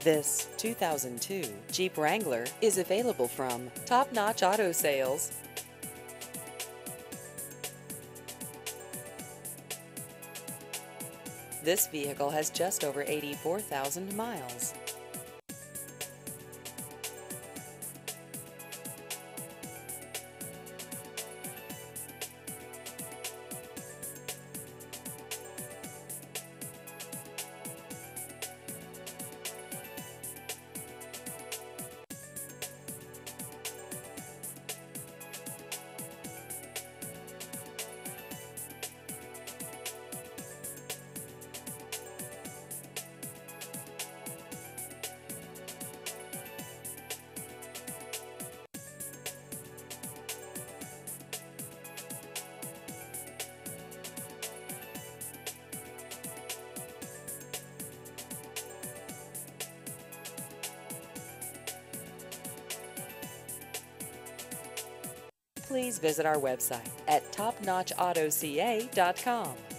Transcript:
This 2002 Jeep Wrangler is available from Top Notch Auto Sales. This vehicle has just over 84,000 miles. Please visit our website at topnotchautoca.com.